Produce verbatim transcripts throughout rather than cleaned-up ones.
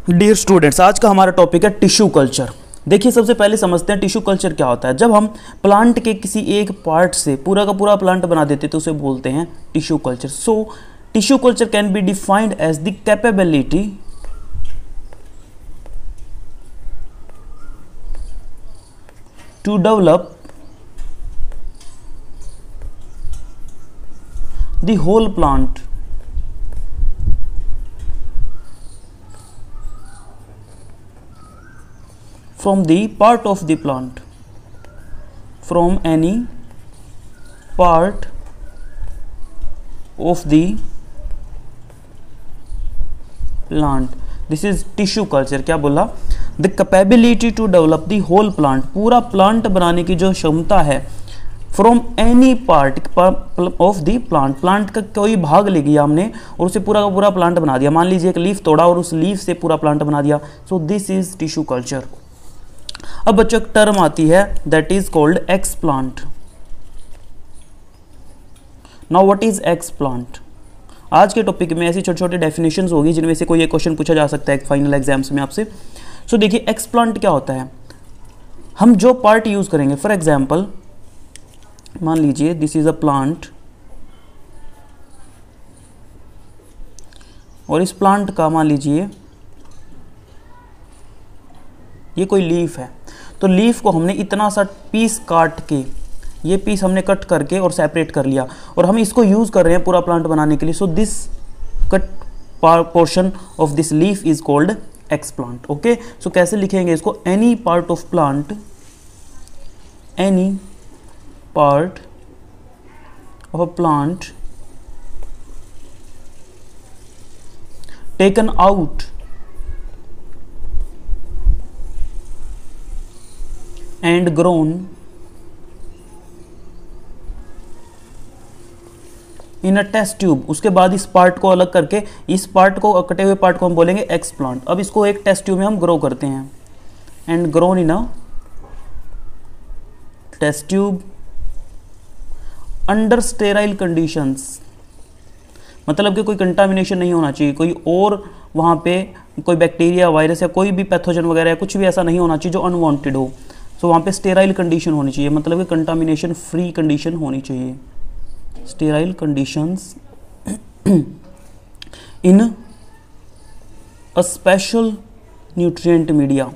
Dear students, आज का हमारा टॉपिक है टिश्यू कल्चर। देखिए, सबसे पहले समझते हैं टिश्यू कल्चर क्या होता है। जब हम प्लांट के किसी एक पार्ट से पूरा का पूरा प्लांट बना देते तो उसे बोलते हैं tissue culture. So tissue culture can be defined as the capability to develop the whole plant from the part of the plant, from any part of the plant. This is tissue culture. क्या बोला? The capability to develop the whole plant, पूरा plant बनाने की जो क्षमता है, from any part of the plant, plant का कोई भाग ले लिया हमने और उसे पूरा का पूरा प्लांट बना दिया। मान लीजिए एक लीफ तोड़ा और उस लीफ से पूरा प्लांट बना दिया। So this is tissue culture. अब बच्चों एक टर्म आती है that is called explant. Now what is explant? आज के टॉपिक में ऐसी छोटी छोटी डेफिनेशंस होगी जिनमें से कोई एक क्वेश्चन पूछा जा सकता है फाइनल एग्जाम्स में आपसे। सो so, देखिए, एक्सप्लांट क्या होता है। हम जो पार्ट यूज करेंगे, फॉर एग्जाम्पल मान लीजिए दिस इज अ प्लांट और इस प्लांट का मान लीजिए ये कोई लीफ है, तो लीफ को हमने इतना सा पीस काट के, ये पीस हमने कट करके और सेपरेट कर लिया और हम इसको यूज कर रहे हैं पूरा प्लांट बनाने के लिए। So this cut portion of this leaf is called explant. Okay, so कैसे लिखेंगे इसको? Any part of plant, any part of a plant taken out and grown in a test tube। उसके बाद इस पार्ट को अलग करके, इस पार्ट को, कटे हुए पार्ट को हम बोलेंगे एक्सप्लांट। अब इसको एक टेस्ट ट्यूब में हम ग्रो करते हैं and grown in a test tube under sterile conditions. मतलब कि कोई कंटामिनेशन नहीं होना चाहिए, कोई और वहाँ पे कोई बैक्टीरिया, वायरस या कोई भी पैथोजन वगैरह कुछ भी ऐसा नहीं होना चाहिए जो अनवांटेड हो। सो so, वहाँ पे स्टेराइल कंडीशन होनी चाहिए, मतलब कि कंटामिनेशन फ्री कंडीशन होनी चाहिए। Sterile conditions in a special nutrient media.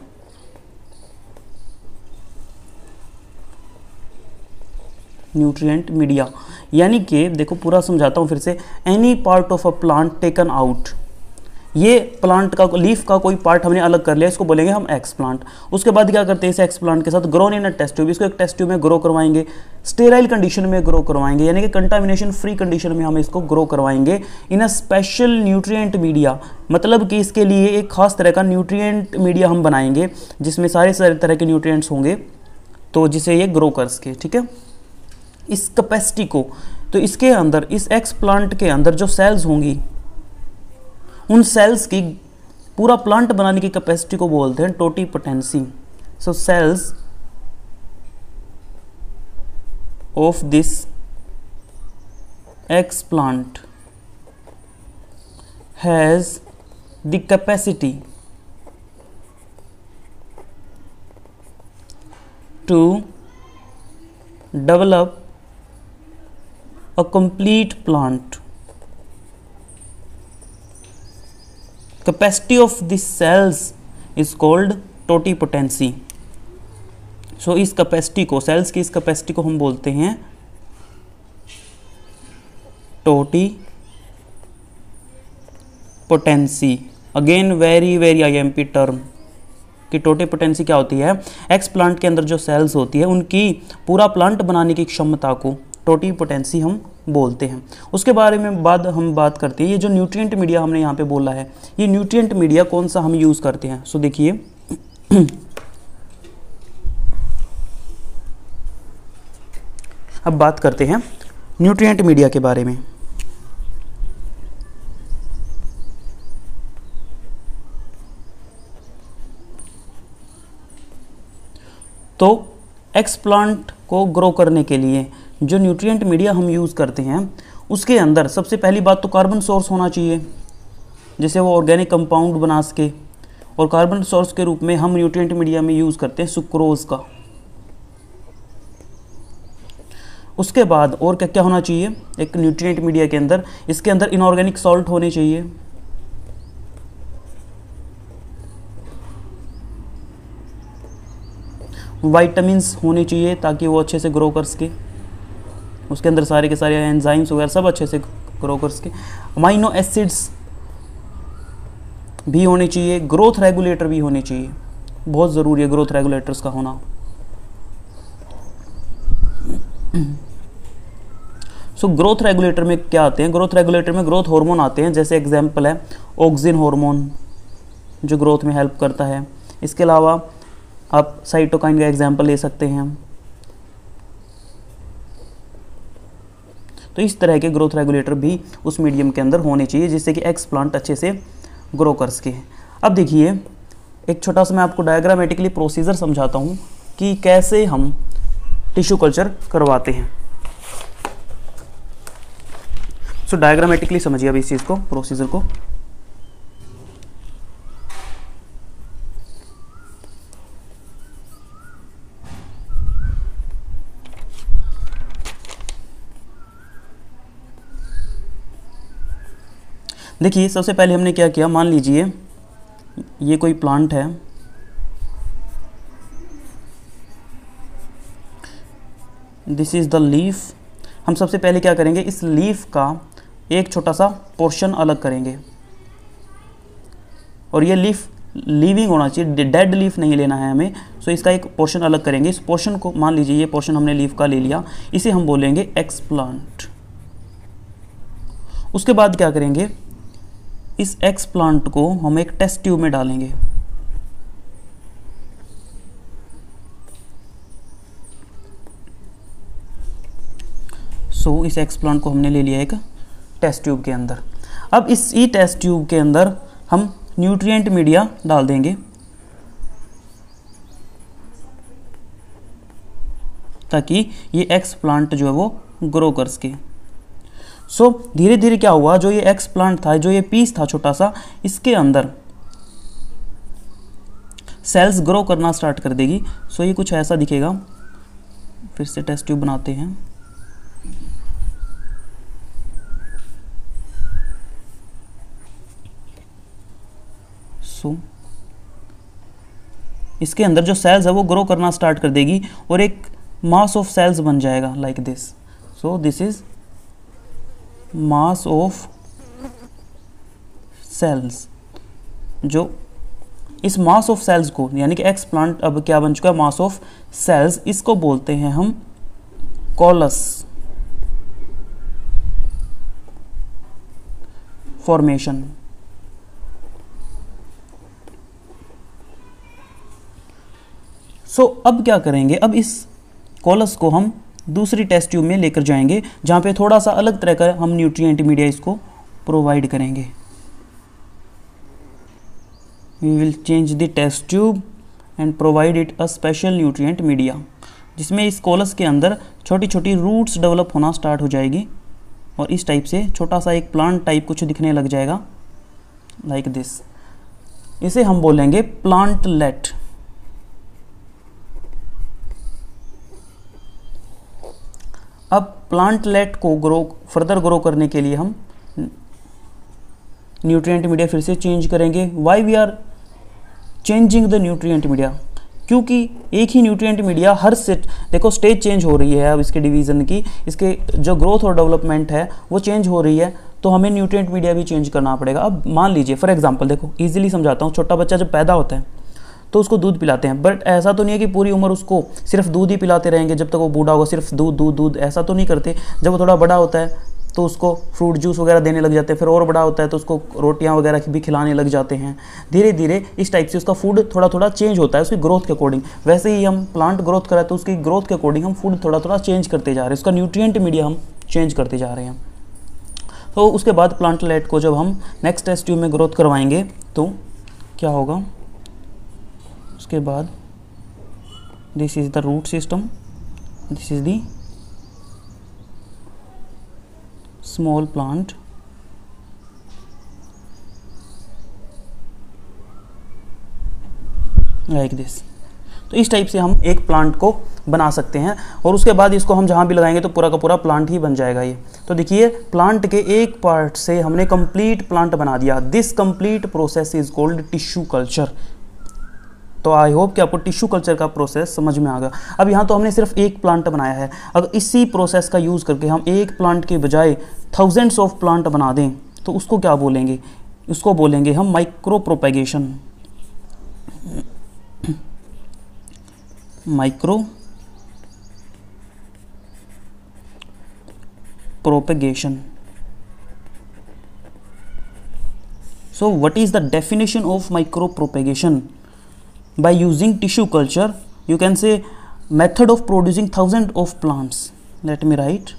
Nutrient media यानी कि देखो, पूरा समझाता हूँ फिर से। Any part of a plant taken out, ये प्लांट का लीफ का कोई पार्ट हमने अलग कर लिया, इसको बोलेंगे हम एक्सप्लांट। उसके बाद क्या करते हैं, इस एक्सप्लांट के साथ grown in a test tube, इसको एक टेस्ट ट्यूब में ग्रो करवाएंगे, स्टेराइल कंडीशन में ग्रो करवाएंगे, यानी कि कंटामिनेशन फ्री कंडीशन में हम इसको ग्रो करवाएंगे in a special nutrient media. मतलब कि इसके लिए एक खास तरह का न्यूट्रिएंट मीडिया हम बनाएंगे जिसमें सारे सारे तरह के न्यूट्रिएंट्स होंगे, तो जिसे ये ग्रो कर सके। ठीक है, इस कैपेसिटी को, तो इसके अंदर, इस एक्सप्लांट के अंदर जो सेल्स होंगी, उन सेल्स की पूरा प्लांट बनाने की कैपेसिटी को बोलते हैं totipotency. So cells of this explant has the capacity to develop a complete plant. Capacity of these cells is called totipotency. So इस कैपेसिटी को, सेल्स की इस कैपेसिटी को हम बोलते हैं totipotency. Again very very I M P term कि totipotency क्या होती है। एक्स प्लांट के अंदर जो सेल्स होती है उनकी पूरा प्लांट बनाने की क्षमता को टोटीपोटेंसी हम बोलते हैं। उसके बारे में बाद हम बात करते हैं। ये जो न्यूट्रिएंट मीडिया हमने यहाँ पे बोला है, ये न्यूट्रिएंट मीडिया कौन सा हम यूज करते हैं। सो देखिए, अब बात करते हैं न्यूट्रिएंट मीडिया के बारे में। तो एक्सप्लांट को ग्रो करने के लिए जो न्यूट्रिएंट मीडिया हम यूज़ करते हैं उसके अंदर सबसे पहली बात तो कार्बन सोर्स होना चाहिए, जिसे वो ऑर्गेनिक कंपाउंड बना सके। और कार्बन सोर्स के रूप में हम न्यूट्रिएंट मीडिया में यूज़ करते हैं सुक्रोज का। उसके बाद और क्या क्या होना चाहिए एक न्यूट्रिएंट मीडिया के अंदर, इसके अंदर इनऑर्गेनिक सॉल्ट होने चाहिए, वाइटामिन्स होने चाहिए ताकि वो अच्छे से ग्रो कर सके, उसके अंदर सारे के सारे एंजाइम्स वगैरह सब अच्छे से ग्रो कर सके, अमाइनो एसिड्स भी होने चाहिए, ग्रोथ रेगुलेटर भी होने चाहिए, बहुत ज़रूरी है ग्रोथ रेगुलेटर्स का होना। सो ग्रोथ रेगुलेटर में क्या आते हैं, ग्रोथ रेगुलेटर में ग्रोथ हार्मोन आते हैं, जैसे एग्जांपल है ऑक्सिन हार्मोन जो ग्रोथ में हेल्प करता है। इसके अलावा आप साइटोकाइन का एग्जांपल ले सकते हैं। तो इस तरह के ग्रोथ रेगुलेटर भी उस मीडियम के अंदर होने चाहिए जिससे कि एक्स प्लांट अच्छे से ग्रो कर सके। अब देखिए एक छोटा सा मैं आपको डायग्रामेटिकली प्रोसीजर समझाता हूँ कि कैसे हम टिश्यू कल्चर करवाते हैं। सो डायग्रामेटिकली समझिए अब इस चीज़ को, प्रोसीजर को। देखिए सबसे पहले हमने क्या किया, मान लीजिए ये कोई प्लांट है, दिस इज़ द लीफ। हम सबसे पहले क्या करेंगे, इस लीफ का एक छोटा सा पोर्शन अलग करेंगे और ये लीफ लिविंग होना चाहिए, डेड लीफ नहीं लेना है हमें। सो इसका एक पोर्शन अलग करेंगे। इस पोर्शन को मान लीजिए ये पोर्शन हमने लीफ का ले लिया, इसे हम बोलेंगे एक्स प्लांट। उसके बाद क्या करेंगे, इस एक्स प्लांट को हम एक टेस्ट ट्यूब में डालेंगे। सो so, इस एक्स प्लांट को हमने ले लिया एक टेस्ट ट्यूब के अंदर। अब इस ई टेस्ट ट्यूब के अंदर हम न्यूट्रिएंट मीडिया डाल देंगे ताकि ये एक्स प्लांट जो है वो ग्रो कर सके। सो so, धीरे धीरे क्या हुआ, जो ये एक्स प्लांट था, जो ये पीस था छोटा सा, इसके अंदर सेल्स ग्रो करना स्टार्ट कर देगी। सो so, ये कुछ ऐसा दिखेगा। फिर से टेस्ट ट्यूब बनाते हैं। सो so, इसके अंदर जो सेल्स है वो ग्रो करना स्टार्ट कर देगी और एक मास ऑफ सेल्स बन जाएगा like this. So this is mass of cells. जो इस मास ऑफ सेल्स को, यानी कि एक्स प्लांट अब क्या बन चुका है, मास ऑफ सेल्स, इसको बोलते हैं हम कॉलस फॉर्मेशन। सो so, अब क्या करेंगे, अब इस कॉलस को हम दूसरी टेस्ट ट्यूब में लेकर जाएंगे जहाँ पे थोड़ा सा अलग तरह का हम न्यूट्रिएंट मीडिया इसको प्रोवाइड करेंगे। We will change the test tube and provide it a special nutrient media, जिसमें इस कॉलस के अंदर छोटी छोटी रूट्स डेवलप होना स्टार्ट हो जाएगी और इस टाइप से छोटा सा एक प्लांट टाइप कुछ दिखने लग जाएगा लाइक दिस। इसे हम बोलेंगे प्लांटलेट। अब प्लांटलेट को ग्रो फर्दर ग्रो करने के लिए हम न्यूट्रिएंट मीडिया फिर से चेंज करेंगे। Why we are changing the nutrient media, क्योंकि एक ही न्यूट्रिएंट मीडिया हर सेट, देखो स्टेज चेंज हो रही है अब इसके डिवीज़न की, इसके जो ग्रोथ और डेवलपमेंट है वो चेंज हो रही है, तो हमें न्यूट्रिएंट मीडिया भी चेंज करना पड़ेगा। अब मान लीजिए फॉर एग्जांपल, देखो इजीली समझाता हूँ, छोटा बच्चा जब पैदा होता है तो उसको दूध पिलाते हैं, बट ऐसा तो नहीं है कि पूरी उम्र उसको सिर्फ दूध ही पिलाते रहेंगे जब तक वो बूढ़ा होगा, सिर्फ दूध दूध दूध ऐसा तो नहीं करते। जब वो थोड़ा बड़ा होता है तो उसको फ्रूट जूस वगैरह देने लग जाते हैं, फिर और बड़ा होता है तो उसको रोटियां वगैरह भी खिलाने लग जाते हैं। धीरे धीरे इस टाइप से उसका फूड थोड़ा थोड़ा चेंज होता है उसकी ग्रोथ के अकॉर्डिंग। वैसे ही हम प्लांट ग्रोथ कराए तो उसकी ग्रोथ के अकॉर्डिंग हम फूड थोड़ा थोड़ा चेंज करते जा रहे हैं, उसका न्यूट्रिएंट मीडिया हम चेंज करते जा रहे हैं। तो उसके बाद प्लांटलेट को जब हम नेक्स्ट टेस्ट ट्यूब में ग्रोथ करवाएंगे तो क्या होगा, उसके बाद this is the root system, this is the small plant, like this. तो इस टाइप से हम एक प्लांट को बना सकते हैं और उसके बाद इसको हम जहाँ भी लगाएंगे तो पूरा का पूरा प्लांट ही बन जाएगा ये। तो देखिए प्लांट के एक पार्ट से हमने कंप्लीट प्लांट बना दिया। This complete process is called tissue culture. तो आई होप कि आपको टिश्यू कल्चर का प्रोसेस समझ में आ गया। अब यहाँ तो हमने सिर्फ एक प्लांट बनाया है, अगर इसी प्रोसेस का यूज़ करके हम एक प्लांट के बजाय थाउजेंड्स ऑफ प्लांट बना दें तो उसको क्या बोलेंगे? उसको बोलेंगे हम micro propagation. Micro propagation. So what is the definition of micropropagation? By using tissue culture you can say method of producing thousands of plants. Let me write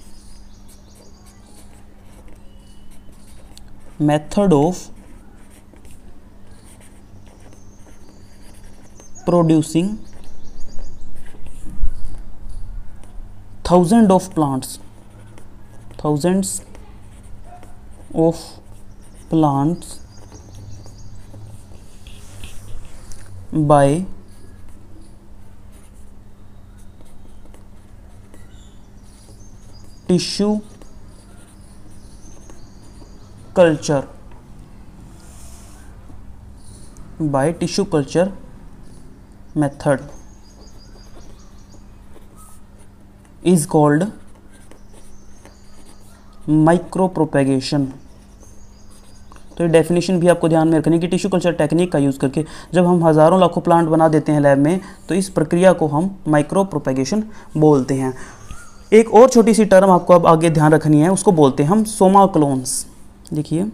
method of producing thousands of plants thousands of plants by tissue culture by tissue culture method is called micro propagation. तो ये definition भी आपको ध्यान में रखनी है कि tissue culture technique का यूज़ करके जब हम हज़ारों लाखों प्लांट बना देते हैं लैब में तो इस प्रक्रिया को हम माइक्रो प्रोपेगेशन बोलते हैं। एक और छोटी सी टर्म आपको अब आगे ध्यान रखनी है, उसको बोलते हैं हम सोमा क्लोन्स। देखिए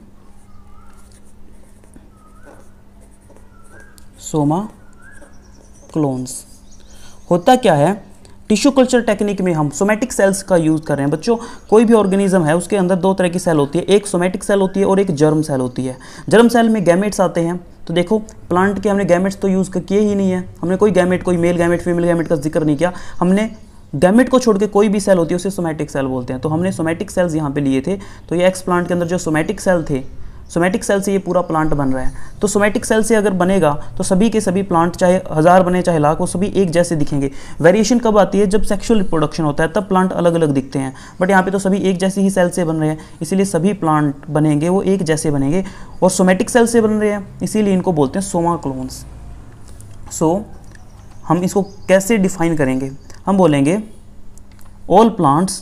सोमा क्लोन्स होता क्या है? टिश्यू कल्चर टेक्निक में हम सोमैटिक सेल्स का यूज़ कर रहे हैं। बच्चों कोई भी ऑर्गेनिज्म है उसके अंदर दो तरह की सेल होती है, एक सोमैटिक सेल होती है और एक जर्म सेल होती है। जर्म सेल में गैमेट्स आते हैं। तो देखो प्लांट के हमने गैमेट्स तो यूज़ किए ही नहीं है, हमने कोई गैमेट कोई मेल गैमेट फीमेल गैमेट का जिक्र नहीं किया। हमने गैमेट को छोड़ के कोई भी सेल होती है उसे सोमैटिक सेल बोलते हैं। तो हमने सोमैटिक सेल्स यहाँ पे लिए थे। तो ये एक्स प्लांट के अंदर जो सोमैटिक सेल थे, सोमैटिक सेल से ये पूरा प्लांट बन रहा है। तो सोमैटिक सेल से अगर बनेगा तो सभी के सभी प्लांट चाहे हज़ार बने चाहे लाख, वो सभी एक जैसे दिखेंगे। वेरिएशन कब आती है? जब सेक्सुअल रिप्रोडक्शन होता है, तब प्लांट अलग अलग दिखते हैं। बट यहाँ पे तो सभी एक जैसी ही सेल से बन रहे हैं, इसीलिए सभी प्लांट बनेंगे वो एक जैसे बनेंगे और सोमैटिक सेल से बन रहे हैं, इसीलिए इनको बोलते हैं सोमा क्लोन्स। सो हम इसको कैसे डिफाइन करेंगे? हम बोलेंगे all plants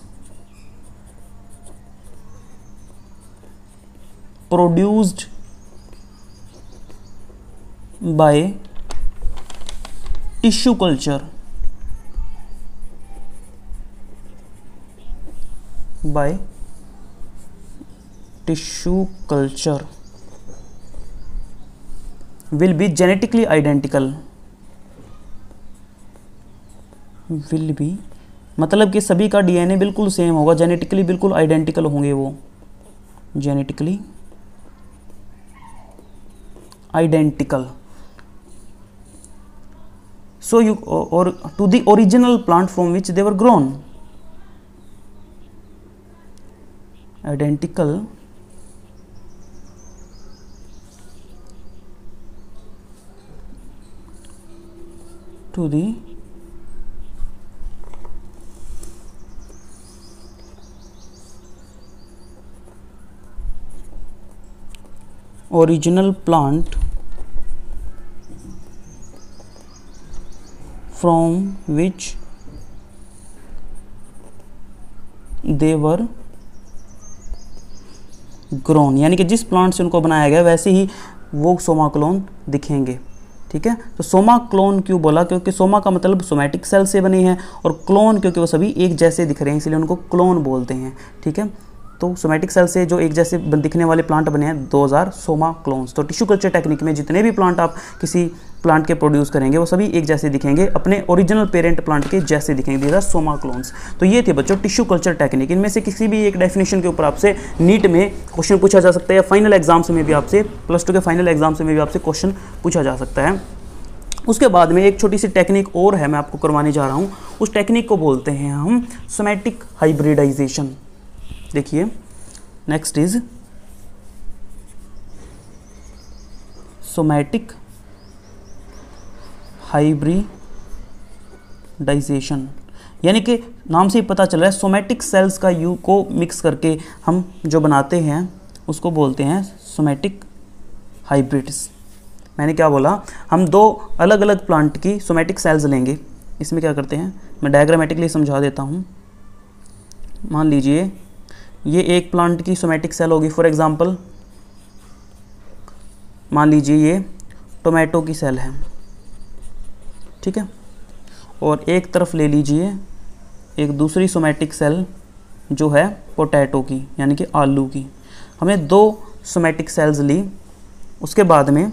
produced by tissue culture by tissue culture will be genetically identical will be मतलब कि सभी का डीएनए बिल्कुल सेम होगा, जेनेटिकली बिल्कुल आइडेंटिकल होंगे वो, genetically identical. So you or to the original plant from which they were grown, identical to the original plant from which they were grown, यानी कि जिस प्लांट से उनको बनाया गया वैसे ही वो सोमा क्लोन दिखेंगे। ठीक है, तो सोमा क्लोन क्यों बोला? क्योंकि सोमा का मतलब सोमैटिक सेल से बने हैं और क्लोन क्योंकि वो सभी एक जैसे दिख रहे हैं, इसलिए उनको क्लोन बोलते हैं। ठीक है, तो सोमैटिक सेल से जो एक जैसे दिखने वाले प्लांट बने हैं दो हज़ार सोमा क्लोन्स। तो टिश्यू कल्चर टेक्निक में जितने भी प्लांट आप किसी प्लांट के प्रोड्यूस करेंगे वो सभी एक जैसे दिखेंगे, अपने ओरिजिनल पेरेंट प्लांट के जैसे दिखेंगे, दीज आर सोमा क्लोन्स। तो ये थे बच्चों टिश्यू कल्चर टेक्निक। इनमें से किसी भी एक डेफिनेशन के ऊपर आपसे नीट में क्वेश्चन पूछा जा सकता है, या फाइनल एग्जाम्स में भी आपसे, प्लस टू के फाइनल एग्जाम्स में भी आपसे क्वेश्चन पूछा जा सकता है। उसके बाद में एक छोटी सी टेक्निक और है, मैं आपको करवाने जा रहा हूँ। उस टेक्निक को बोलते हैं हम सोमैटिक हाइब्रिडाइजेशन। देखिए नेक्स्ट इज सोमैटिक हाइब्रिडाइजेशन, यानी कि नाम से ही पता चल रहा है सोमेटिक सेल्स का यू को मिक्स करके हम जो बनाते हैं उसको बोलते हैं सोमेटिक हाइब्रिड्स। मैंने क्या बोला, हम दो अलग अलग प्लांट की सोमेटिक सेल्स लेंगे। इसमें क्या करते हैं, मैं डायग्रामेटिकली समझा देता हूँ। मान लीजिए ये एक प्लांट की सोमेटिक सेल होगी, फॉर एग्जांपल मान लीजिए ये टोमेटो की सेल है, ठीक है। और एक तरफ ले लीजिए एक दूसरी सोमेटिक सेल जो है पोटैटो की, यानी कि आलू की। हमने दो सोमेटिक सेल्स ली, उसके बाद में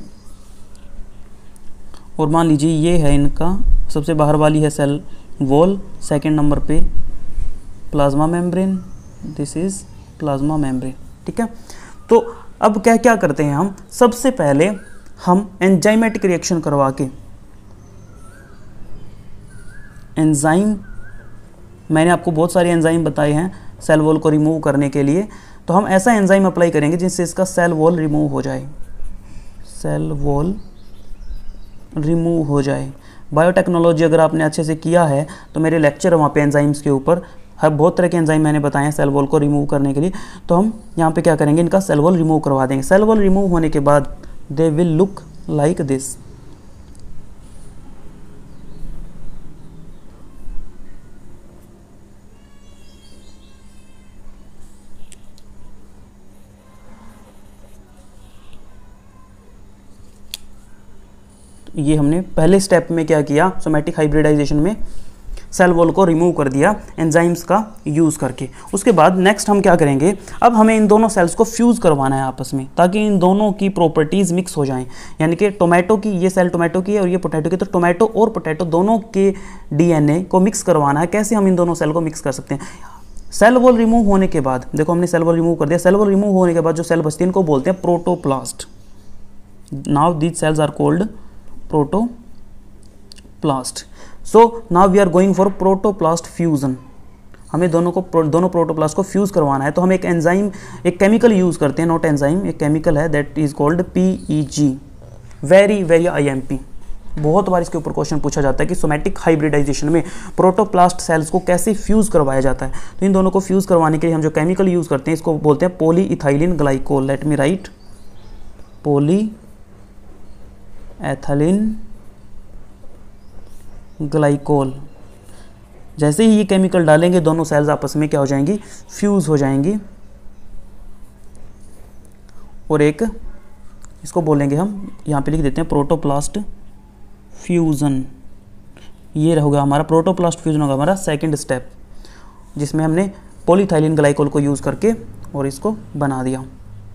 और मान लीजिए ये है इनका सबसे बाहर वाली है सेल वॉल, सेकंड नंबर पे plasma membrane, this is plasma membrane, ठीक है। तो अब क्या क्या करते हैं हम, सबसे पहले हम एंजाइमेटिक रिएक्शन करवा के, एंजाइम मैंने आपको बहुत सारे एंजाइम बताए हैं सेल वॉल को रिमूव करने के लिए, तो हम ऐसा एंजाइम अप्लाई करेंगे जिससे इसका सेल वॉल रिमूव हो जाए, सेल वॉल रिमूव हो जाए। बायोटेक्नोलॉजी अगर आपने अच्छे से किया है तो मेरे लेक्चर वहाँ पे एंजाइम्स के ऊपर हर बहुत तरह के एंजाइम मैंने बताए हैं सेल वॉल को रिमूव करने के लिए। तो हम यहाँ पे क्या करेंगे, इनका सेल वॉल रिमूव करवा देंगे। सेल वॉल रिमूव होने के बाद they will look like this. ये हमने पहले स्टेप में क्या किया, सोमेटिक हाइब्रिडाइजेशन में सेल वॉल को रिमूव कर दिया एंजाइम्स का यूज़ करके। उसके बाद नेक्स्ट हम क्या करेंगे, अब हमें इन दोनों सेल्स को फ्यूज़ करवाना है आपस में, ताकि इन दोनों की प्रॉपर्टीज़ मिक्स हो जाएं। यानी कि टोमेटो की, ये सेल टोमेटो की है और ये पोटैटो की, तो टोमेटो और पोटैटो दोनों के डीएनए को मिक्स करवाना है। कैसे हम इन दोनों सेल को मिक्स कर सकते हैं, सेल वॉल रिमूव होने के बाद, देखो हमने सेल वॉल रिमूव कर दिया। सेल वॉल रिमूव होने के बाद जो सेल बचती है इनको बोलते हैं protoplast. Now these cells are called protoplast. So now we are going for protoplast fusion. हमें दोनों को दोनों प्रोटोप्लास्ट को फ्यूज करवाना है, तो हम एक एंजाइम, एक केमिकल यूज करते हैं, नॉट एंजाइम, एक केमिकल है that is called PEG, very very IMP. बहुत बार इसके ऊपर क्वेश्चन पूछा जाता है कि सोमेटिक हाइब्रिडाइजेशन में प्रोटोप्लास्ट सेल्स को कैसे फ्यूज करवाया जाता है। तो इन दोनों को फ्यूज करवाने के लिए हम जो केमिकल यूज करते हैं इसको बोलते हैं poly ethylene glycol. Let me write, poly ethylene glycol. जैसे ही ये केमिकल डालेंगे दोनों सेल्स आपस में क्या हो जाएंगी, फ्यूज हो जाएंगी। और एक इसको बोलेंगे हम, यहाँ पे लिख देते हैं प्रोटोप्लास्ट फ्यूजन। ये होगा हमारा प्रोटोप्लास्ट फ्यूजन, होगा हमारा सेकंड स्टेप, जिसमें हमने पॉलीथाइलिन ग्लाइकोल को यूज करके और इसको बना दिया।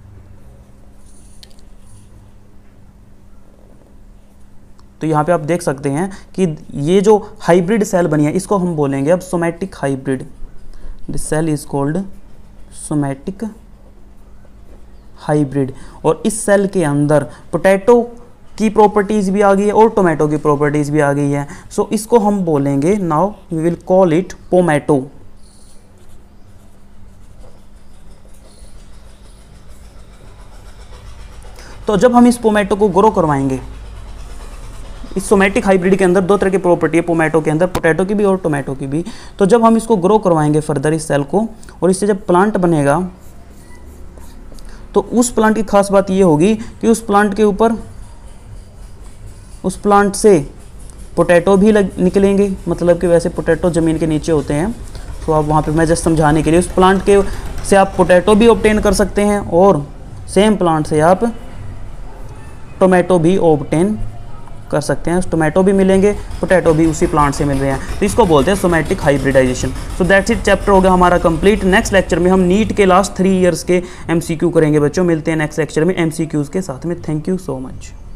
तो यहाँ पे आप देख सकते हैं कि ये जो हाइब्रिड सेल बनी है इसको हम बोलेंगे अब somatic hybrid. This cell is called somatic hybrid. और इस सेल के अंदर पोटैटो की प्रॉपर्टीज भी आ गई है और टोमेटो की प्रॉपर्टीज भी आ गई है। सो so, इसको हम बोलेंगे, now we will call it pomato. तो जब हम इस पोमैटो को ग्रो करवाएंगे, इस सोमेटिक हाइब्रिड के अंदर दो तरह की प्रॉपर्टी है पोमैटो के अंदर, पोटैटो की भी और टोमेटो की भी। तो जब हम इसको ग्रो करवाएंगे फर्दर इस सेल को, और इससे जब प्लांट बनेगा, तो उस प्लांट की खास बात ये होगी कि उस प्लांट के ऊपर, उस प्लांट से पोटैटो भी लग निकलेंगे। मतलब कि वैसे पोटैटो ज़मीन के नीचे होते हैं, तो आप वहाँ पे मैं जस्ट समझाने के लिए, उस प्लांट के से आप पोटैटो भी ऑब्टेन कर सकते हैं और सेम प्लांट से आप टोमेटो भी ऑब्टेन कर सकते हैं। टोमेटो भी मिलेंगे, पोटैटो भी उसी प्लांट से मिल रहे हैं। तो इसको बोलते हैं somatic hybridization. So that's it, chapter हो गया हमारा कंप्लीट। नेक्स्ट लेक्चर में हम नीट के लास्ट थ्री इयर्स के एमसीक्यू करेंगे बच्चों। मिलते हैं नेक्स्ट लेक्चर में एमसीक्यूज़ के साथ में। Thank you so much.